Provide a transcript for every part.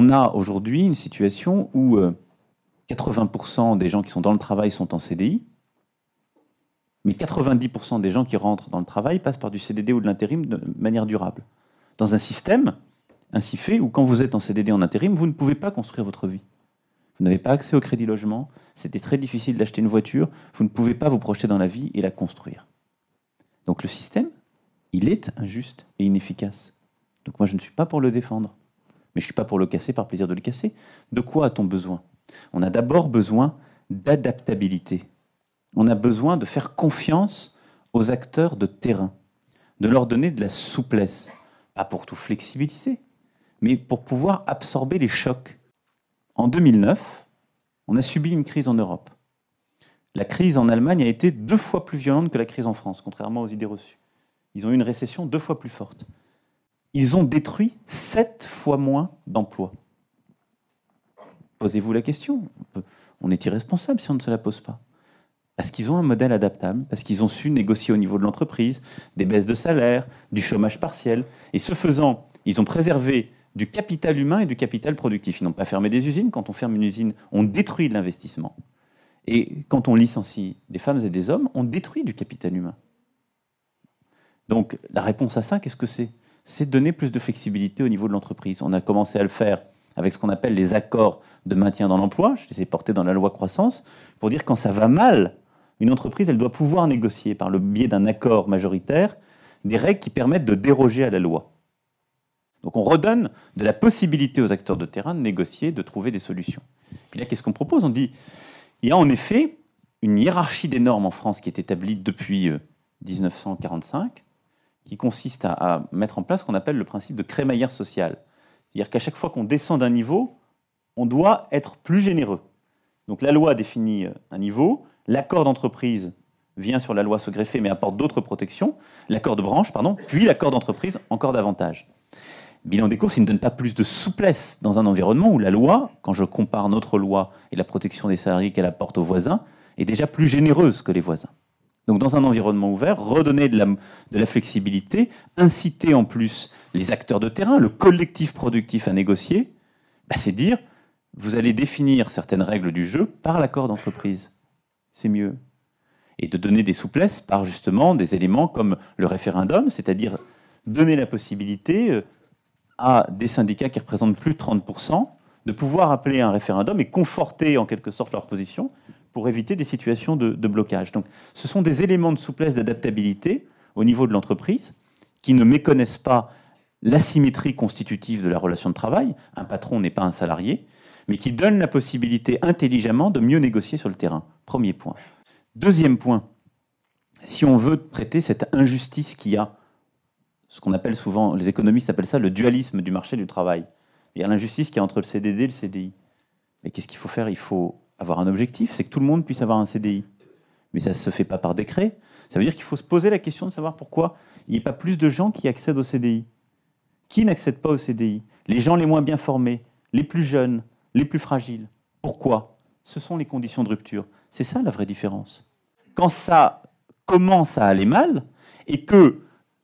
On a aujourd'hui une situation où 80% des gens qui sont dans le travail sont en CDI, mais 90% des gens qui rentrent dans le travail passent par du CDD ou de l'intérim de manière durable. Dans un système ainsi fait où quand vous êtes en CDD en intérim, vous ne pouvez pas construire votre vie. Vous n'avez pas accès au crédit logement, c'était très difficile d'acheter une voiture, vous ne pouvez pas vous projeter dans la vie et la construire. Donc le système, il est injuste et inefficace. Donc moi je ne suis pas pour le défendre, mais je ne suis pas pour le casser par plaisir de le casser. De quoi a-t-on besoin? On a d'abord besoin d'adaptabilité. On a besoin de faire confiance aux acteurs de terrain, de leur donner de la souplesse, pas pour tout flexibiliser, mais pour pouvoir absorber les chocs. En 2009, on a subi une crise en Europe. La crise en Allemagne a été 2 fois plus violente que la crise en France, contrairement aux idées reçues. Ils ont eu une récession 2 fois plus forte. Ils ont détruit 7 fois moins d'emplois. Posez-vous la question. On est irresponsable si on ne se la pose pas. Parce qu'ils ont un modèle adaptable, parce qu'ils ont su négocier au niveau de l'entreprise des baisses de salaire, du chômage partiel. Et ce faisant, ils ont préservé du capital humain et du capital productif. Ils n'ont pas fermé des usines. Quand on ferme une usine, on détruit de l'investissement. Et quand on licencie des femmes et des hommes, on détruit du capital humain. Donc la réponse à ça, qu'est-ce que c'est? C'est donner plus de flexibilité au niveau de l'entreprise. On a commencé à le faire avec ce qu'on appelle les accords de maintien dans l'emploi. Je les ai portés dans la loi croissance pour dire quand ça va mal, une entreprise, elle doit pouvoir négocier par le biais d'un accord majoritaire des règles qui permettent de déroger à la loi. Donc on redonne de la possibilité aux acteurs de terrain de négocier, de trouver des solutions. Puis là, qu'est-ce qu'on propose? On dit, il y a en effet une hiérarchie des normes en France qui est établie depuis 1945, qui consiste à mettre en place ce qu'on appelle le principe de crémaillère sociale. C'est-à-dire qu'à chaque fois qu'on descend d'un niveau, on doit être plus généreux. Donc la loi définit un niveau, l'accord d'entreprise vient sur la loi se greffer mais apporte d'autres protections, l'accord de branche, puis l'accord d'entreprise encore davantage. Bilan des courses, il ne donne pas plus de souplesse dans un environnement où la loi, quand je compare notre loi et la protection des salariés qu'elle apporte aux voisins, est déjà plus généreuse que les voisins. Donc dans un environnement ouvert, redonner de la flexibilité, inciter en plus les acteurs de terrain, le collectif productif à négocier, c'est dire, vous allez définir certaines règles du jeu par l'accord d'entreprise. C'est mieux. Et de donner des souplesses par justement des éléments comme le référendum, c'est-à-dire donner la possibilité à des syndicats qui représentent plus de 30% de pouvoir appeler un référendum et conforter en quelque sorte leur position pour éviter des situations de blocage. Donc ce sont des éléments de souplesse, d'adaptabilité au niveau de l'entreprise qui ne méconnaissent pas l'asymétrie constitutive de la relation de travail. Un patron n'est pas un salarié, mais qui donnent la possibilité intelligemment de mieux négocier sur le terrain. Premier point. Deuxième point, si on veut traiter cette injustice qu'il y a, ce qu'on appelle souvent, les économistes appellent ça le dualisme du marché du travail. Il y a l'injustice qu'il y a entre le CDD et le CDI. Mais qu'est-ce qu'il faut faire? Il faut avoir un objectif, c'est que tout le monde puisse avoir un CDI. Mais ça ne se fait pas par décret. Ça veut dire qu'il faut se poser la question de savoir pourquoi il n'y a pas plus de gens qui accèdent au CDI. Qui n'accèdent pas au CDI? Les gens les moins bien formés, les plus jeunes, les plus fragiles. Pourquoi? Ce sont les conditions de rupture. C'est ça la vraie différence. Quand ça commence à aller mal et que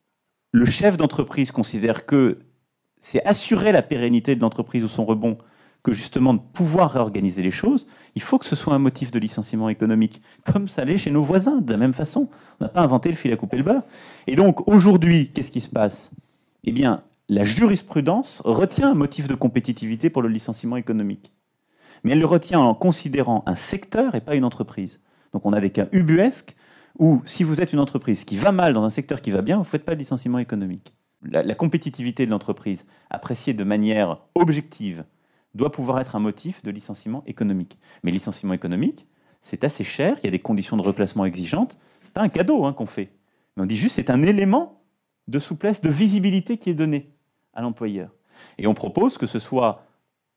le chef d'entreprise considère que c'est assurer la pérennité de l'entreprise ou son rebond que justement de pouvoir réorganiser les choses, il faut que ce soit un motif de licenciement économique, comme ça l'est chez nos voisins, de la même façon. On n'a pas inventé le fil à couper le beurre. Et donc, aujourd'hui, qu'est-ce qui se passe? Eh bien, la jurisprudence retient un motif de compétitivité pour le licenciement économique. Mais elle le retient en considérant un secteur et pas une entreprise. Donc on a des cas ubuesques où, si vous êtes une entreprise qui va mal dans un secteur qui va bien, vous ne faites pas de licenciement économique. La compétitivité de l'entreprise, appréciée de manière objective, doit pouvoir être un motif de licenciement économique. Mais licenciement économique, c'est assez cher, il y a des conditions de reclassement exigeantes, ce n'est pas un cadeau qu'on fait. Mais on dit juste c'est un élément de souplesse, de visibilité qui est donné à l'employeur. Et on propose que ce soit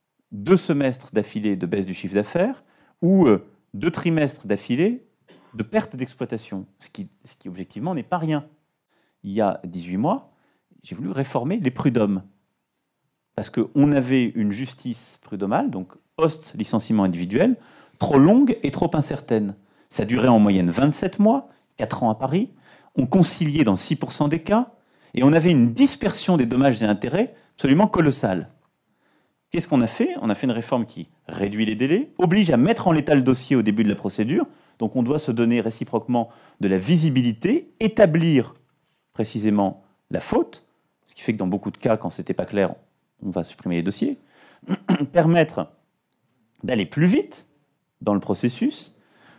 2 semestres d'affilée de baisse du chiffre d'affaires ou 2 trimestres d'affilée de perte d'exploitation, ce qui objectivement n'est pas rien. Il y a 18 mois, j'ai voulu réformer les prud'hommes. Parce qu'on avait une justice prud'homale, donc post-licenciement individuel, trop longue et trop incertaine. Ça durait en moyenne 27 mois, 4 ans à Paris, on conciliait dans 6% des cas, et on avait une dispersion des dommages et intérêts absolument colossale. qu'est-ce qu'on a fait? On a fait une réforme qui réduit les délais, oblige à mettre en l'état le dossier au début de la procédure. Donc on doit se donner réciproquement de la visibilité, établir précisément la faute, ce qui fait que dans beaucoup de cas, quand ce n'était pas clair, on va supprimer les dossiers, permettre d'aller plus vite dans le processus,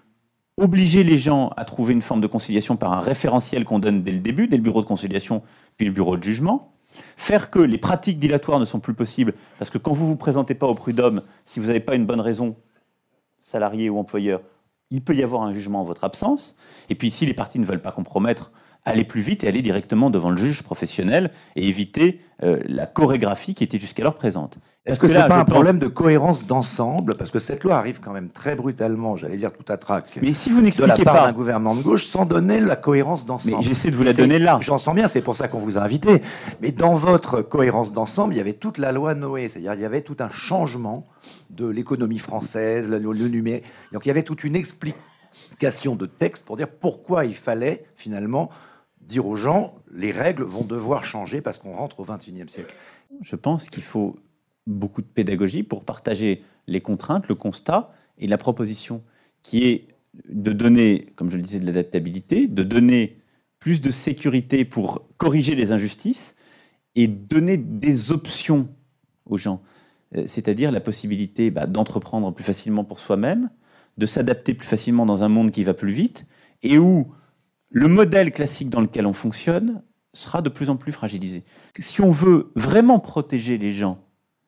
obliger les gens à trouver une forme de conciliation par un référentiel qu'on donne dès le début, dès le bureau de conciliation, puis le bureau de jugement, faire que les pratiques dilatoires ne sont plus possibles, parce que quand vous ne vous présentez pas au prud'homme, si vous n'avez pas une bonne raison, salarié ou employeur, il peut y avoir un jugement en votre absence. Et puis si les parties ne veulent pas compromettre, aller plus vite et aller directement devant le juge professionnel et éviter la chorégraphie qui était jusqu'alors présente. Est-ce que ce n'est pas un problème de cohérence d'ensemble? Parce que cette loi arrive quand même très brutalement, j'allais dire tout à trac, mais si vous de la n'expliquez part pas d'un gouvernement de gauche, sans donner la cohérence d'ensemble. Mais j'essaie de vous la donner là. J'en sens bien, c'est pour ça qu'on vous a invité. Mais dans votre cohérence d'ensemble, il y avait toute la loi Noé, c'est-à-dire il y avait tout un changement de l'économie française, le numérique. Donc il y avait toute une explication de texte pour dire pourquoi il fallait finalement dire aux gens les règles vont devoir changer parce qu'on rentre au XXIe siècle. Je pense qu'il faut beaucoup de pédagogie pour partager les contraintes, le constat et la proposition qui est de donner, comme je le disais, de l'adaptabilité, de donner plus de sécurité pour corriger les injustices et donner des options aux gens. C'est-à-dire la possibilité d'entreprendre plus facilement pour soi-même, de s'adapter plus facilement dans un monde qui va plus vite et où le modèle classique dans lequel on fonctionne sera de plus en plus fragilisé. Si on veut vraiment protéger les gens,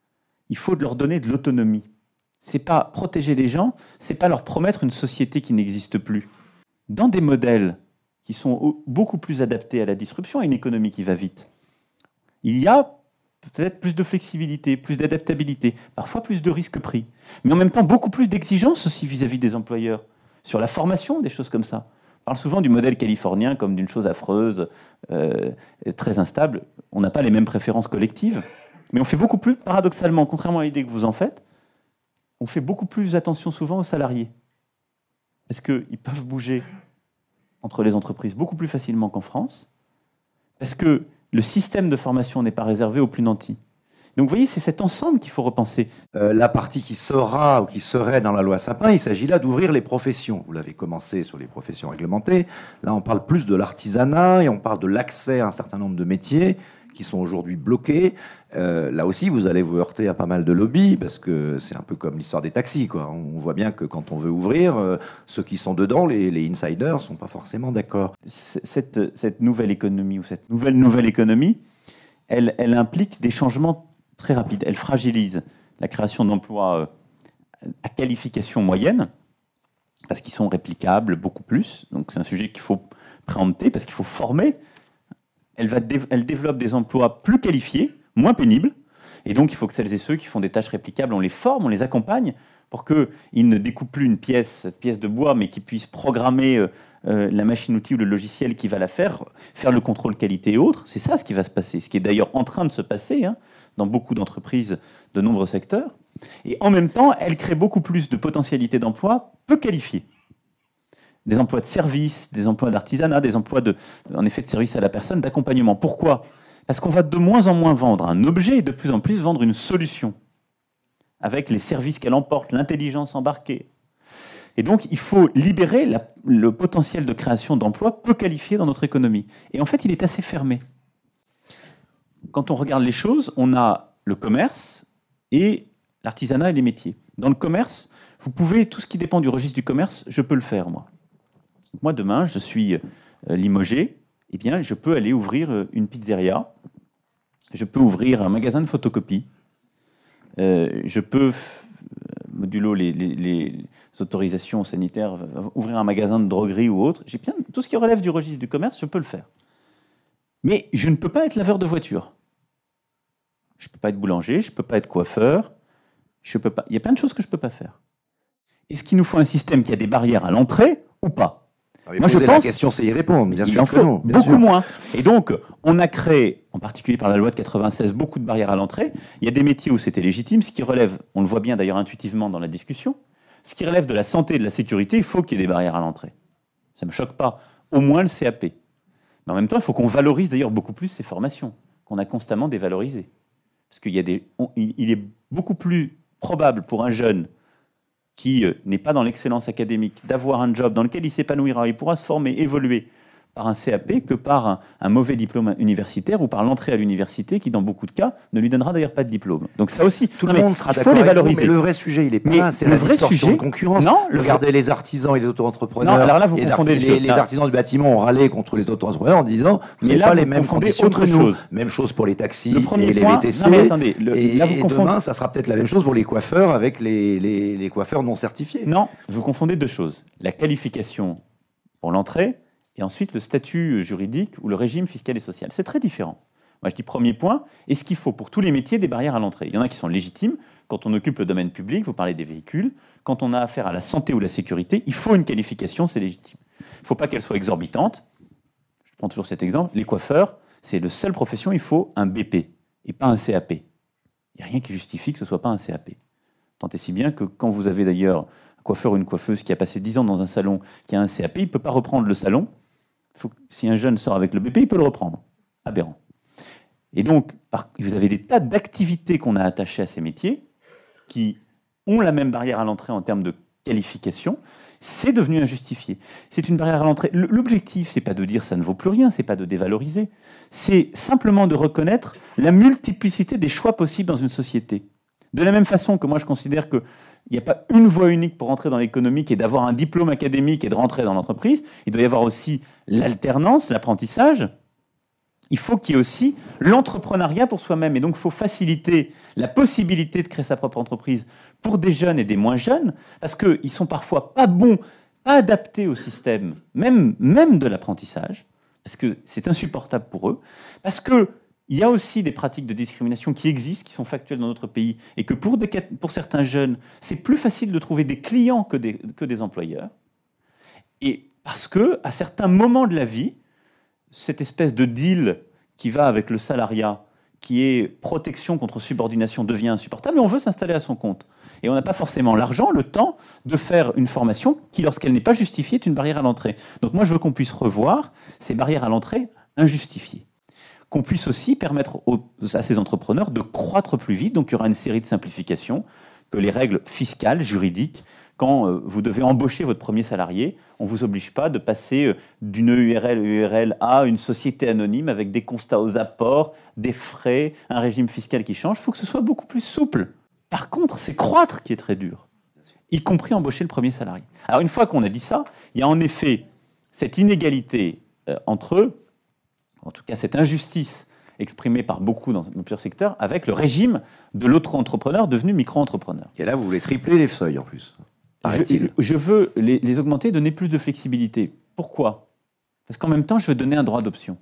il faut leur donner de l'autonomie. C'est pas protéger les gens, c'est pas leur promettre une société qui n'existe plus. Dans des modèles qui sont beaucoup plus adaptés à la disruption et une économie qui va vite, il y a peut-être plus de flexibilité, plus d'adaptabilité, parfois plus de risques pris, mais en même temps beaucoup plus d'exigences aussi vis-à-vis des employeurs, sur la formation, des choses comme ça. On parle souvent du modèle californien comme d'une chose affreuse, très instable. On n'a pas les mêmes préférences collectives, mais on fait beaucoup plus, paradoxalement, contrairement à l'idée que vous en faites, on fait beaucoup plus attention souvent aux salariés. Parce qu'ils peuvent bouger entre les entreprises beaucoup plus facilement qu'en France, parce que le système de formation n'est pas réservé aux plus nantis. Donc vous voyez, c'est cet ensemble qu'il faut repenser. La partie qui sera ou qui serait dans la loi Sapin, il s'agit là d'ouvrir les professions. Vous l'avez commencé sur les professions réglementées. Là, on parle plus de l'artisanat et on parle de l'accès à un certain nombre de métiers qui sont aujourd'hui bloqués. Là aussi, vous allez vous heurter à pas mal de lobbies parce que c'est un peu comme l'histoire des taxis, quoi. On voit bien que quand on veut ouvrir, ceux qui sont dedans, les insiders, ne sont pas forcément d'accord. Cette nouvelle économie ou cette nouvelle économie, elle implique des changements très rapide. Elle fragilise la création d'emplois à qualification moyenne, parce qu'ils sont réplicables beaucoup plus. Donc c'est un sujet qu'il faut préempter, parce qu'il faut former. Elle développe des emplois plus qualifiés, moins pénibles. Et donc il faut que celles et ceux qui font des tâches réplicables, on les forme, on les accompagne, pour qu'ils ne découpent plus cette pièce de bois, mais qu'ils puissent programmer la machine-outil ou le logiciel qui va la faire le contrôle qualité et autres. C'est ça ce qui va se passer, ce qui est d'ailleurs en train de se passer, dans beaucoup d'entreprises de nombreux secteurs. Et en même temps, elle crée beaucoup plus de potentialités d'emplois peu qualifiés. Des emplois de service, des emplois d'artisanat, des emplois en effet de service à la personne, d'accompagnement. Pourquoi? Parce qu'on va de moins en moins vendre un objet et de plus en plus vendre une solution, avec les services qu'elle emporte, l'intelligence embarquée. Et donc, il faut libérer le potentiel de création d'emplois peu qualifiés dans notre économie. Et en fait, il est assez fermé. Quand on regarde les choses, on a le commerce et l'artisanat et les métiers. Dans le commerce, vous pouvez, tout ce qui dépend du registre du commerce, je peux le faire, moi. Moi, demain, je suis limogé, eh bien, je peux aller ouvrir une pizzeria, je peux ouvrir un magasin de photocopie, je peux, modulo les autorisations sanitaires, ouvrir un magasin de droguerie ou autre. J'ai bien tout ce qui relève du registre du commerce, je peux le faire. Mais je ne peux pas être laveur de voiture. Je ne peux pas être boulanger, je ne peux pas être coiffeur. Il y a plein de choses que je ne peux pas faire. Est-ce qu'il nous faut un système qui a des barrières à l'entrée ou pas? Moi, je pense la question, c'est y répondre. Bien il sûr en faut non, beaucoup moins. Et donc, on a créé, en particulier par la loi de 96, beaucoup de barrières à l'entrée. Il y a des métiers où c'était légitime, ce qui relève, on le voit bien d'ailleurs intuitivement dans la discussion, ce qui relève de la santé et de la sécurité, il faut qu'il y ait des barrières à l'entrée. Ça ne me choque pas. Au moins le CAP. Mais en même temps, il faut qu'on valorise d'ailleurs beaucoup plus ces formations, qu'on a constamment dévalorisées. Parce qu'il y a il est beaucoup plus probable pour un jeune qui n'est pas dans l'excellence académique d'avoir un job dans lequel il s'épanouira, il pourra se former, évoluer par un CAP que par un mauvais diplôme universitaire ou par l'entrée à l'université qui, dans beaucoup de cas, ne lui donnera d'ailleurs pas de diplôme. Donc ça aussi, tout le monde sera d'accord. Il faut les valoriser. Mais le vrai sujet, il est pas là, c'est la distorsion de concurrence. Non, regardez les artisans et les auto-entrepreneurs. Non, alors là, vous confondez les artisans du bâtiment ont râlé contre les auto-entrepreneurs en disant mais là, pas les mêmes conditions que nous. Même chose pour les taxis et les VTC. Non, mais attendez, et demain, ça sera peut-être la même chose pour les coiffeurs avec les coiffeurs non certifiés. Non, vous confondez deux choses. La qualification pour l'entrée et ensuite le statut juridique ou le régime fiscal et social. C'est très différent. Moi, je dis premier point, est-ce qu'il faut pour tous les métiers des barrières à l'entrée? Il y en a qui sont légitimes. Quand on occupe le domaine public, vous parlez des véhicules, quand on a affaire à la santé ou la sécurité, il faut une qualification, c'est légitime. Il ne faut pas qu'elle soit exorbitante. Je prends toujours cet exemple. Les coiffeurs, c'est la seule profession, il faut un BP et pas un CAP. Il n'y a rien qui justifie que ce ne soit pas un CAP. Tant et si bien que quand vous avez d'ailleurs un coiffeur ou une coiffeuse qui a passé 10 ans dans un salon qui a un CAP, il ne peut pas reprendre le salon. Si un jeune sort avec le BP, il peut le reprendre. Aberrant. Et donc, vous avez des tas d'activités qu'on a attachées à ces métiers qui ont la même barrière à l'entrée en termes de qualification. C'est devenu injustifié. C'est une barrière à l'entrée. L'objectif, c'est pas de dire ça ne vaut plus rien, c'est pas de dévaloriser. C'est simplement de reconnaître la multiplicité des choix possibles dans une société. De la même façon que moi, je considère qu'il n'y a pas une voie unique pour entrer dans l'économie qui est d'avoir un diplôme académique et de rentrer dans l'entreprise. Il doit y avoir aussi l'alternance, l'apprentissage. Il faut qu'il y ait aussi l'entrepreneuriat pour soi-même. Et donc, il faut faciliter la possibilité de créer sa propre entreprise pour des jeunes et des moins jeunes, parce qu'ils sont parfois pas bons, pas adaptés au système, même de l'apprentissage, parce que c'est insupportable pour eux, parce que il y a aussi des pratiques de discrimination qui existent, qui sont factuelles dans notre pays, et que pour certains jeunes, c'est plus facile de trouver des clients que des employeurs. Et parce que, à certains moments de la vie, cette espèce de deal qui va avec le salariat, qui est protection contre subordination, devient insupportable, et on veut s'installer à son compte. Et on n'a pas forcément l'argent, le temps de faire une formation qui, lorsqu'elle n'est pas justifiée, est une barrière à l'entrée. Donc moi, je veux qu'on puisse revoir ces barrières à l'entrée injustifiées. Qu'on puisse aussi permettre à ces entrepreneurs de croître plus vite. Donc il y aura une série de simplifications, que les règles fiscales, juridiques, quand vous devez embaucher votre premier salarié, on ne vous oblige pas de passer d'une EURL à une société anonyme avec des constats aux apports, des frais, un régime fiscal qui change. Il faut que ce soit beaucoup plus souple. Par contre, c'est croître qui est très dur, y compris embaucher le premier salarié. Alors une fois qu'on a dit ça, il y a en effet cette inégalité entre eux, en tout cas cette injustice exprimée par beaucoup dans plusieurs secteurs, avec le régime de l'auto-entrepreneur devenu micro-entrepreneur. Et là, vous voulez tripler les seuils en plus, paraît-il. Je veux les augmenter, donner plus de flexibilité. Pourquoi? Parce qu'en même temps, je veux donner un droit d'option.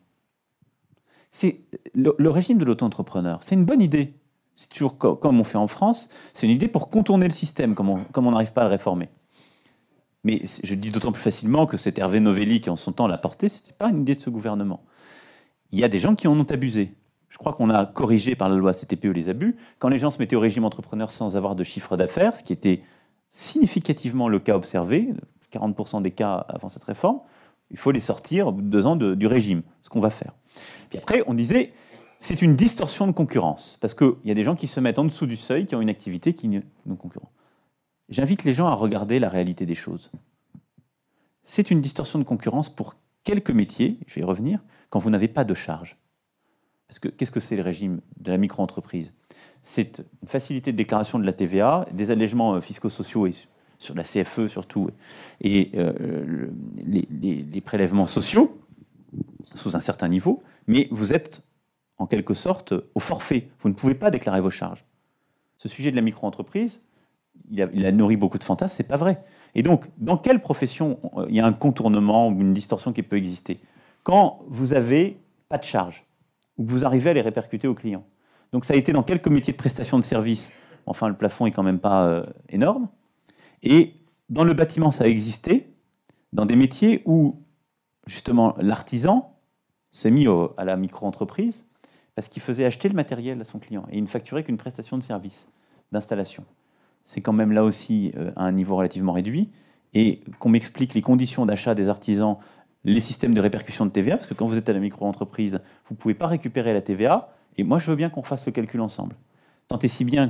Le régime de l'auto-entrepreneur, c'est une bonne idée. C'est toujours comme on fait en France, c'est une idée pour contourner le système, comme on n'arrive pas à le réformer. Mais je dis d'autant plus facilement que c'est Hervé Novelli qui en son temps l'a porté, ce n'était pas une idée de ce gouvernement. Il y a des gens qui en ont abusé. Je crois qu'on a corrigé par la loi CTPE les abus. Quand les gens se mettaient au régime entrepreneur sans avoir de chiffre d'affaires, ce qui était significativement le cas observé, 40% des cas avant cette réforme, il faut les sortir au bout de 2 ans du régime, ce qu'on va faire. Puis après, on disait, c'est une distorsion de concurrence, parce qu'il y a des gens qui se mettent en dessous du seuil, qui ont une activité qui est non concurrente. J'invite les gens à regarder la réalité des choses. C'est une distorsion de concurrence pour quelques métiers, je vais y revenir, quand vous n'avez pas de charge. Parce que qu'est-ce que c'est le régime de la micro-entreprise? C'est une facilité de déclaration de la TVA, des allègements fiscaux-sociaux et sur la CFE surtout, et les prélèvements sociaux sous un certain niveau, mais vous êtes en quelque sorte au forfait. Vous ne pouvez pas déclarer vos charges. Ce sujet de la micro-entreprise, il a nourri beaucoup de fantasmes, c'est pas vrai. Et donc, dans quelle profession il y a un contournement ou une distorsion qui peut exister? Quand vous n'avez pas de charges, ou que vous arrivez à les répercuter aux clients. Donc ça a été dans quelques métiers de prestation de services. Enfin, le plafond est quand même pas énorme. Et dans le bâtiment, ça a existé, dans des métiers où, justement, l'artisan s'est mis à la micro-entreprise parce qu'il faisait acheter le matériel à son client et il ne facturait qu'une prestation de service, d'installation. C'est quand même là aussi à un niveau relativement réduit. Et qu'on m'explique les conditions d'achat des artisans, les systèmes de répercussion de TVA, parce que quand vous êtes à la micro-entreprise, vous ne pouvez pas récupérer la TVA. Et moi, je veux bien qu'on fasse le calcul ensemble. Tant et si bien que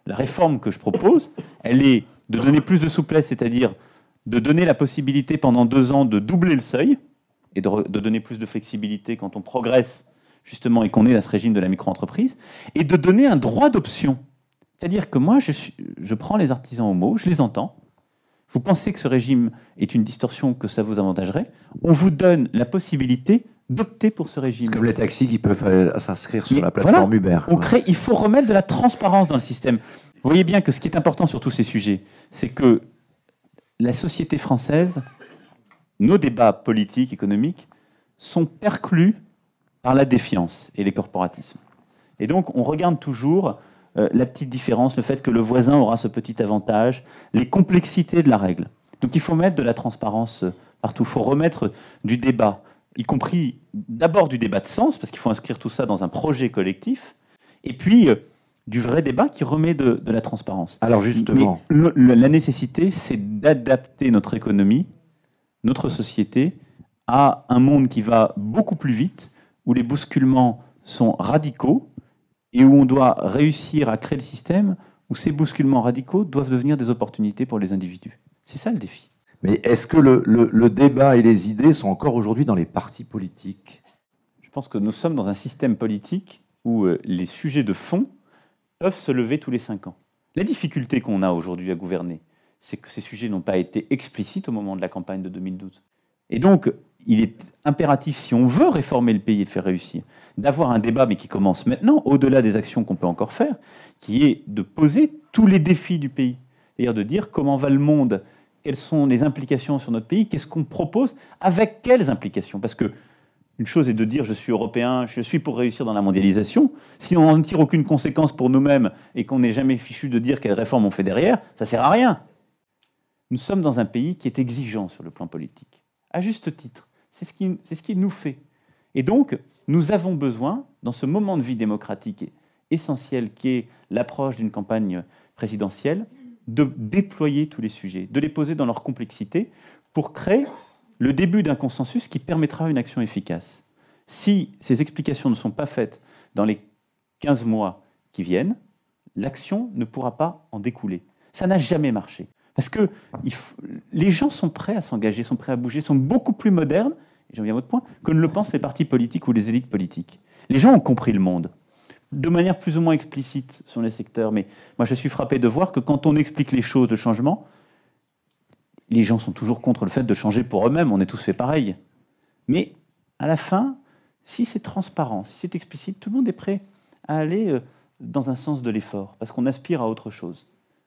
La réforme que je propose, elle est de donner plus de souplesse, c'est-à-dire de donner la possibilité pendant 2 ans de doubler le seuil et de donner plus de flexibilité quand on progresse justement et qu'on est dans ce régime de la micro-entreprise, et de donner un droit d'option. C'est-à-dire que moi, je prends les artisans au mot, je les entends. Vous pensez que ce régime est une distorsion, que ça vous avantagerait? On vous donne la possibilité d'opter pour ce régime. C'est comme les taxis qui peuvent s'inscrire sur la plateforme Uber. Il faut remettre de la transparence dans le système. Vous voyez bien que ce qui est important sur tous ces sujets, c'est que la société française, nos débats politiques, économiques, sont perclus par la défiance et les corporatismes. Et donc, on regarde toujours la petite différence, le fait que le voisin aura ce petit avantage, les complexités de la règle. Donc, il faut mettre de la transparence partout. Il faut remettre du débat, y compris d'abord du débat de sens, parce qu'il faut inscrire tout ça dans un projet collectif, et puis du vrai débat qui remet de la transparence. Alors justement... Mais la nécessité, c'est d'adapter notre économie, notre société, à un monde qui va beaucoup plus vite, où les bousculements sont radicaux, et où on doit réussir à créer le système où ces bousculements radicaux doivent devenir des opportunités pour les individus. C'est ça le défi. Mais est-ce que le débat et les idées sont encore aujourd'hui dans les partis politiques? Je pense que nous sommes dans un système politique où les sujets de fond peuvent se lever tous les 5 ans. La difficulté qu'on a aujourd'hui à gouverner, c'est que ces sujets n'ont pas été explicites au moment de la campagne de 2012. Et donc, il est impératif, si on veut réformer le pays et le faire réussir, d'avoir un débat, mais qui commence maintenant, au-delà des actions qu'on peut encore faire, qui est de poser tous les défis du pays. C'est-à-dire de dire comment va le monde, quelles sont les implications sur notre pays, qu'est-ce qu'on propose, avec quelles implications. Parce que une chose est de dire je suis européen, je suis pour réussir dans la mondialisation. Si on n'en tire aucune conséquence pour nous-mêmes et qu'on n'est jamais fichu de dire quelles réformes on fait derrière, ça ne sert à rien. Nous sommes dans un pays qui est exigeant sur le plan politique, à juste titre. C'est ce qui nous fait. Et donc, nous avons besoin, dans ce moment de vie démocratique essentiel qui est l'approche d'une campagne présidentielle, de déployer tous les sujets, de les poser dans leur complexité pour créer le début d'un consensus qui permettra une action efficace. Si ces explications ne sont pas faites dans les 15 mois qui viennent, l'action ne pourra pas en découler. Ça n'a jamais marché. Parce que les gens sont prêts à s'engager, sont prêts à bouger, sont beaucoup plus modernes, et j'en viens à votre point, que ne le pensent les partis politiques ou les élites politiques. Les gens ont compris le monde, de manière plus ou moins explicite sur les secteurs, mais moi je suis frappé de voir que quand on explique les choses, le changement, les gens sont toujours contre le fait de changer pour eux-mêmes, on est tous fait pareil. Mais à la fin, si c'est transparent, si c'est explicite, tout le monde est prêt à aller dans un sens de l'effort, parce qu'on aspire à autre chose.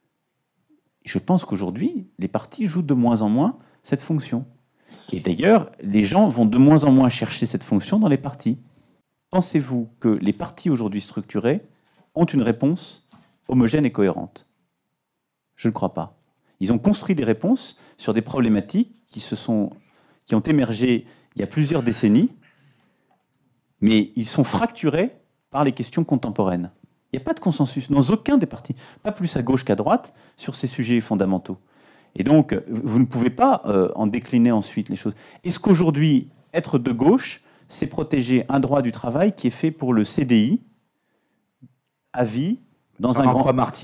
Je pense qu'aujourd'hui, les partis jouent de moins en moins cette fonction. Et d'ailleurs, les gens vont de moins en moins chercher cette fonction dans les partis. Pensez-vous que les partis aujourd'hui structurés ont une réponse homogène et cohérente? Je ne crois pas. Ils ont construit des réponses sur des problématiques qui ont émergé il y a plusieurs décennies, mais ils sont fracturés par les questions contemporaines. Il n'y a pas de consensus dans aucun des partis, pas plus à gauche qu'à droite, sur ces sujets fondamentaux. Et donc, vous ne pouvez pas en décliner ensuite les choses. Est-ce qu'aujourd'hui, être de gauche, c'est protéger un droit du travail qui est fait pour le CDI, à vie, dans un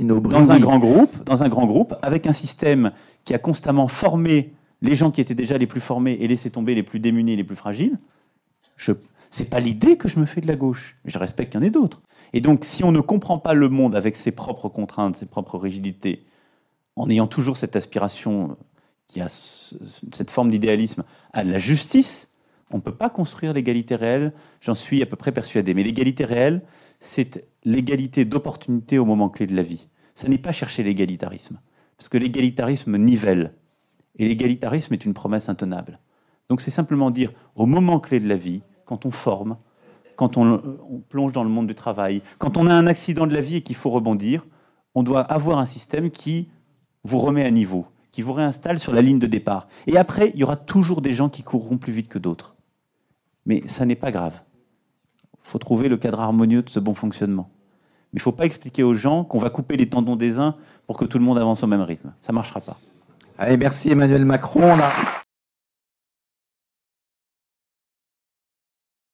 grand groupe, avec un système qui a constamment formé les gens qui étaient déjà les plus formés et laissé tomber les plus démunis, les plus fragiles? C'est pas l'idée que je me fais de la gauche. Je respecte qu'il y en ait d'autres. Et donc, si on ne comprend pas le monde avec ses propres contraintes, ses propres rigidités, en ayant toujours cette aspiration qui a cette forme d'idéalisme à la justice, on ne peut pas construire l'égalité réelle. J'en suis à peu près persuadé. Mais l'égalité réelle, c'est l'égalité d'opportunité au moment clé de la vie. Ça n'est pas chercher l'égalitarisme. Parce que l'égalitarisme nivelle. Et l'égalitarisme est une promesse intenable. Donc c'est simplement dire, au moment clé de la vie, quand on forme, quand on plonge dans le monde du travail, quand on a un accident de la vie et qu'il faut rebondir, on doit avoir un système qui vous remet à niveau, qui vous réinstalle sur la ligne de départ. Et après, il y aura toujours des gens qui courront plus vite que d'autres. Mais ça n'est pas grave. Il faut trouver le cadre harmonieux de ce bon fonctionnement. Mais il ne faut pas expliquer aux gens qu'on va couper les tendons des uns pour que tout le monde avance au même rythme. Ça ne marchera pas. Allez, merci Emmanuel Macron.